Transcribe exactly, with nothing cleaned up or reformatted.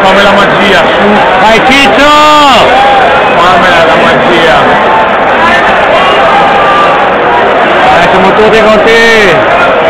fammi la magia, su. Vai Ciccio! Fammela la magia. Eh, siamo tutti con te!